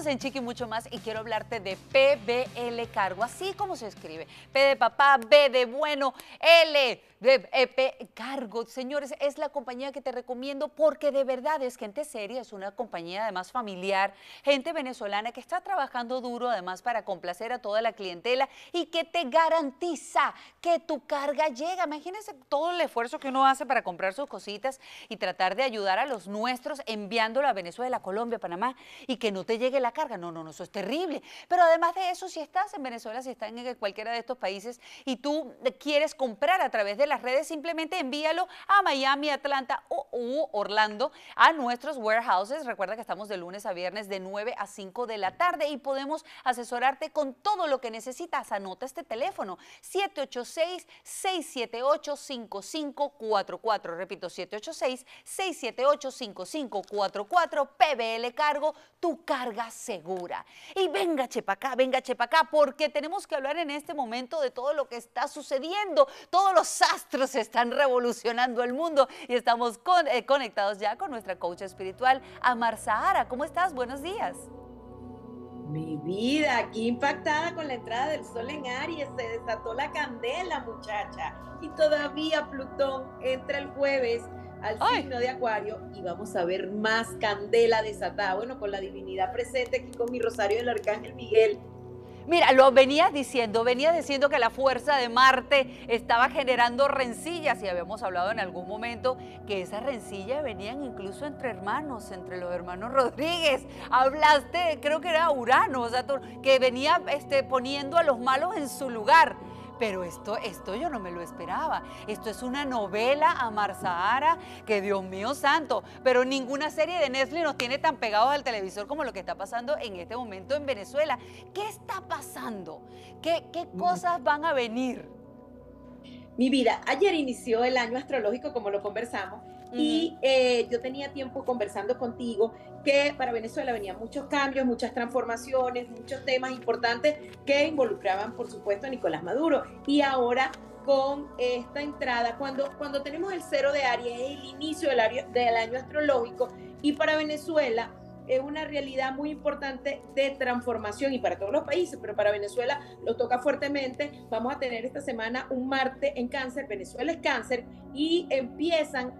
Estamos en Chiqui Mucho Más y quiero hablarte de PBL Cargo, así como se escribe. P de papá, B de bueno, L de Cargo. Señores, es la compañía que te recomiendo porque de verdad es gente seria, es una compañía además familiar, gente venezolana que está trabajando duro además para complacer a toda la clientela y que te garantiza que tu carga llega. Imagínense todo el esfuerzo que uno hace para comprar sus cositas y tratar de ayudar a los nuestros enviándolo a Venezuela, Colombia, Panamá y que no te llegue la carga. No, no, no, eso es terrible. Pero además de eso, si estás en Venezuela, si estás en cualquiera de estos países y tú quieres comprar a través de las redes, simplemente envíalo a Miami, Atlanta o Orlando, a nuestros warehouses. Recuerda que estamos de lunes a viernes de 9 a 5 de la tarde y podemos asesorarte con todo lo que necesitas. Anota este teléfono, 786-678-5544. Repito, 786-678-5544. PBL Cargo, tu carga segura. Y venga Chepacá, porque tenemos que hablar en este momento de todo lo que está sucediendo. Todos los astros están revolucionando el mundo y estamos conectados ya con nuestra coach espiritual, Amar Zahara. ¿Cómo estás? Buenos días. Mi vida, aquí impactada con la entrada del sol en Aries, se desató la candela, muchacha. Y todavía Plutón entra el jueves al signo de Acuario y vamos a ver más candela desatada. Bueno, con la divinidad presente aquí con mi rosario del Arcángel Miguel. Mira, lo venías diciendo que la fuerza de Marte estaba generando rencillas y habíamos hablado en algún momento que esas rencillas venían incluso entre hermanos, entre los hermanos Rodríguez. Hablaste, creo que era Urano, o sea, que venía poniendo a los malos en su lugar. Pero esto yo no me lo esperaba. Esto es una novela, Amar Zahara, que Dios mío santo, pero ninguna serie de Netflix nos tiene tan pegados al televisor como lo que está pasando en este momento en Venezuela. ¿Qué está pasando? ¿Qué cosas van a venir? Mi vida, ayer inició el año astrológico, como lo conversamos, y yo tenía tiempo conversando contigo que para Venezuela venían muchos cambios, muchas transformaciones, muchos temas importantes que involucraban, por supuesto, a Nicolás Maduro. Y ahora con esta entrada, cuando tenemos el cero de Aries, es el inicio del año astrológico, y para Venezuela es una realidad muy importante de transformación y para todos los países, pero para Venezuela lo toca fuertemente. Vamos a tener esta semana un Marte en Cáncer, Venezuela es Cáncer, y empiezan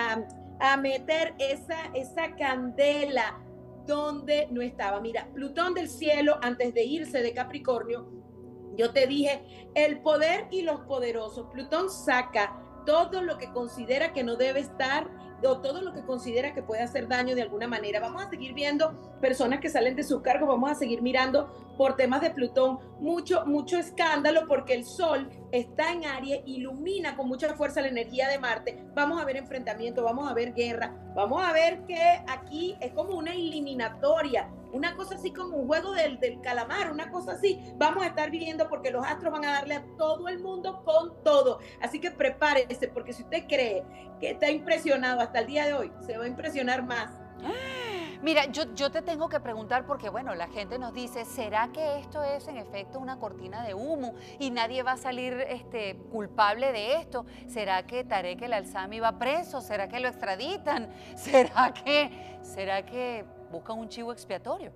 a meter esa candela donde no estaba. Mira, Plutón del cielo, antes de irse de Capricornio, yo te dije, el poder y los poderosos. Plutón saca todo lo que considera que no debe estar o todo lo que considera que puede hacer daño de alguna manera. Vamos a seguir viendo personas que salen de sus cargos, vamos a seguir mirando por temas de Plutón, mucho escándalo porque el Sol está en Aries, ilumina con mucha fuerza la energía de Marte. Vamos a ver enfrentamiento, vamos a ver guerra, vamos a ver que aquí es como una eliminatoria, una cosa así como un juego del calamar, una cosa así. Vamos a estar viendo porque los astros van a darle a todo el mundo con todo. Así que prepárese, porque si usted cree que está impresionado hasta el día de hoy, se va a impresionar más. Mira, yo te tengo que preguntar porque, bueno, la gente nos dice, ¿será que esto es en efecto una cortina de humo y nadie va a salir culpable de esto? ¿Será que Tarek El Alzami va preso? ¿Será que lo extraditan? ¿Será que buscan un chivo expiatorio?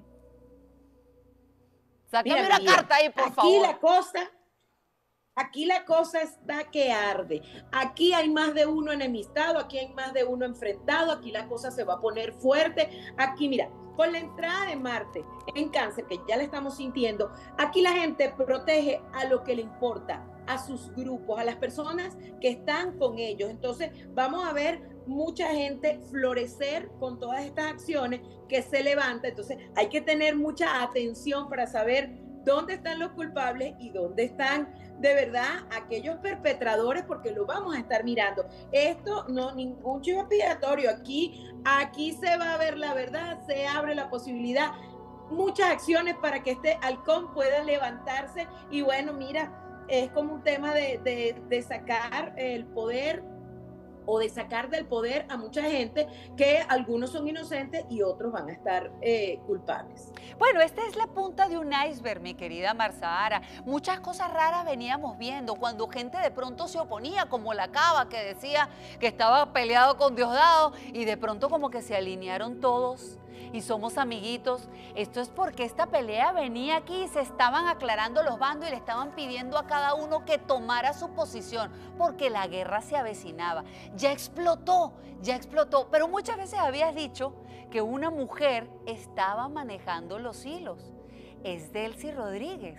Sácame una carta ahí, por favor. Aquí la cosa está que arde. Aquí hay más de uno enemistado, aquí hay más de uno enfrentado, aquí la cosa se va a poner fuerte. Aquí, mira, con la entrada de Marte en Cáncer, que ya la estamos sintiendo, aquí la gente protege a lo que le importa, a sus grupos, a las personas que están con ellos. Entonces, vamos a ver mucha gente florecer con todas estas acciones que se levanta. Entonces, hay que tener mucha atención para saber dónde están los culpables y dónde están de verdad aquellos perpetradores, porque lo vamos a estar mirando. Esto no, ningún chivo expiatorio. Aquí se va a ver la verdad, se abre la posibilidad, muchas acciones para que este halcón pueda levantarse. Y bueno, mira, es como un tema de sacar el poder o de sacar del poder a mucha gente, que algunos son inocentes y otros van a estar culpables. Bueno, esta es la punta de un iceberg, mi querida Amar Zahara. Muchas cosas raras veníamos viendo cuando gente de pronto se oponía, como la Cava, que decía que estaba peleado con Diosdado, y de pronto como que se alinearon todos y somos amiguitos. Esto es porque esta pelea venía aquí y se estaban aclarando los bandos y le estaban pidiendo a cada uno que tomara su posición, porque la guerra se avecinaba. Ya explotó, pero muchas veces habías dicho que una mujer estaba manejando los hilos. Es Delcy Rodríguez.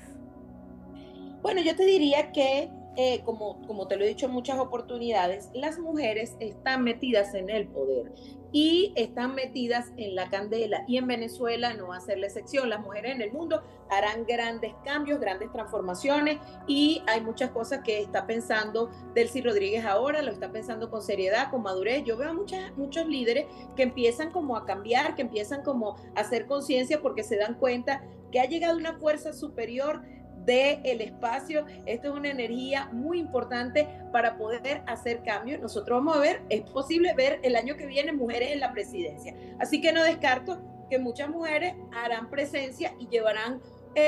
Bueno, yo te diría que, como te lo he dicho en muchas oportunidades, las mujeres están metidas en el poder y están metidas en la candela. Y en Venezuela no va a ser la excepción. Las mujeres en el mundo harán grandes cambios, grandes transformaciones y hay muchas cosas que está pensando Delcy Rodríguez ahora, lo está pensando con seriedad, con madurez. Yo veo muchos líderes que empiezan como a cambiar, que empiezan como a hacer conciencia porque se dan cuenta que ha llegado una fuerza superior del espacio. Esto es una energía muy importante para poder hacer cambios. Nosotros vamos a ver, es posible ver el año que viene mujeres en la presidencia. Así que no descarto que muchas mujeres harán presencia y llevarán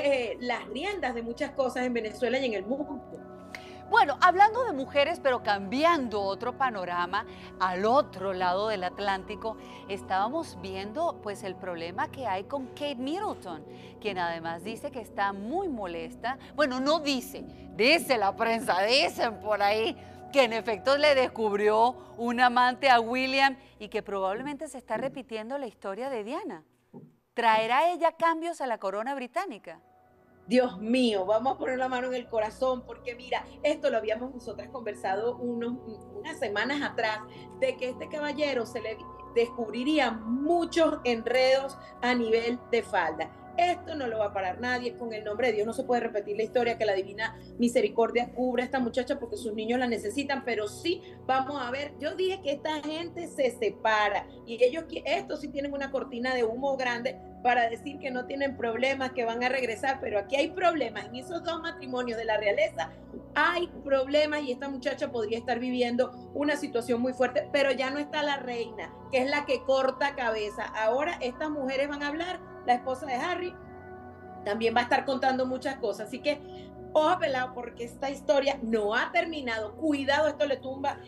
las riendas de muchas cosas en Venezuela y en el mundo. Bueno, hablando de mujeres, pero cambiando otro panorama, al otro lado del Atlántico, estábamos viendo pues el problema que hay con Kate Middleton, quien además dice que está muy molesta. Bueno, no dice la prensa, dicen por ahí, que en efecto le descubrió un amante a William y que probablemente se está repitiendo la historia de Diana. ¿Traerá ella cambios a la corona británica? Dios mío, vamos a poner la mano en el corazón, porque mira, esto lo habíamos nosotras conversado unas semanas atrás, de que este caballero se le descubriría muchos enredos a nivel de falda. Esto no lo va a parar nadie, con el nombre de Dios no se puede repetir la historia, que la divina misericordia cubra a esta muchacha porque sus niños la necesitan, pero sí vamos a ver. Yo dije que esta gente se separa y estos sí tienen una cortina de humo grande para decir que no tienen problemas, que van a regresar, pero aquí hay problemas. En esos dos matrimonios de la realeza hay problemas y esta muchacha podría estar viviendo una situación muy fuerte, pero ya no está la reina, que es la que corta cabeza. Ahora estas mujeres van a hablar, la esposa de Harry también va a estar contando muchas cosas, así que ojo pelado porque esta historia no ha terminado. Cuidado, esto le tumba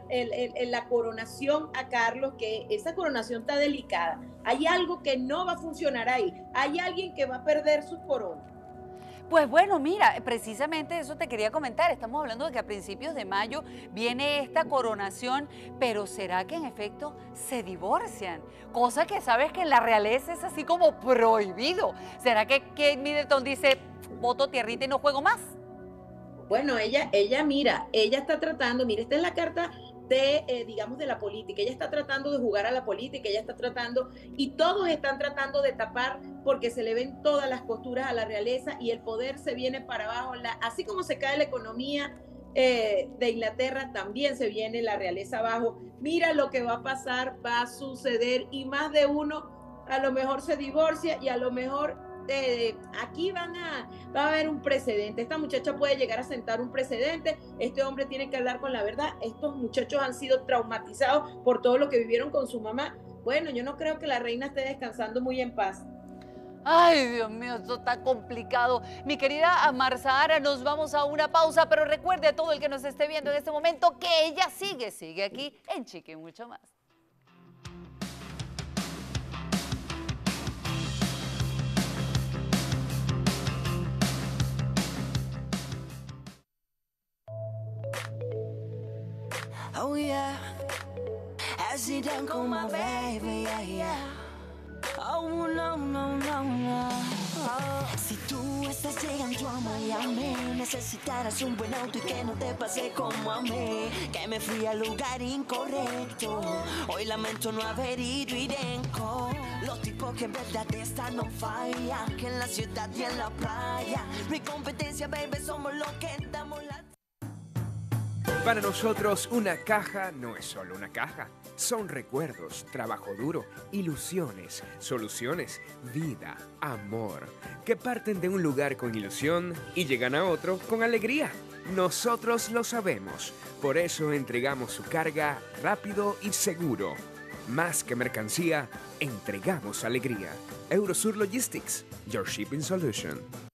la coronación a Carlos, que esa coronación está delicada. Hay algo que no va a funcionar ahí. Hay alguien que va a perder su corona. Pues bueno, mira, precisamente eso te quería comentar. Estamos hablando de que a principios de mayo viene esta coronación, pero ¿será que en efecto se divorcian? Cosa que sabes que en la realeza es así como prohibido. ¿Será que Kate Middleton dice, voto tierrita y no juego más? Bueno, ella está tratando, mira, esta es la carta digamos, de la política. Ella está tratando de jugar a la política, ella está tratando, y todos están tratando de tapar porque se le ven todas las costuras a la realeza y el poder se viene para abajo. Así como se cae la economía de Inglaterra, también se viene la realeza abajo. Mira lo que va a pasar, va a suceder y más de uno a lo mejor se divorcia y a lo mejor aquí va a haber un precedente. Esta muchacha puede llegar a sentar un precedente. Este hombre tiene que hablar con la verdad. Estos muchachos han sido traumatizados por todo lo que vivieron con su mamá. Bueno, yo no creo que la reina esté descansando muy en paz. Ay, Dios mío, esto está complicado. Mi querida Amar Zahara, nos vamos a una pausa, pero recuerde a todo el que nos esté viendo en este momento que ella sigue aquí en Chiqui Mucho Más. Oh yeah, accident con my baby, yeah, yeah. Oh no, no, no, no. Oh. Si tú estás llegando a Miami, necesitarás un buen auto y que no te pase como a mí, que me fui al lugar incorrecto. Hoy lamento no haber ido irenco. Los tipos que en verdad están no falla, que en la ciudad y en la playa. No hay competencia, baby, somos los que damos la... Para nosotros, una caja no es solo una caja. Son recuerdos, trabajo duro, ilusiones, soluciones, vida, amor, que parten de un lugar con ilusión y llegan a otro con alegría. Nosotros lo sabemos, por eso entregamos su carga rápido y seguro. Más que mercancía, entregamos alegría. Eurosur Logistics, your shipping solution.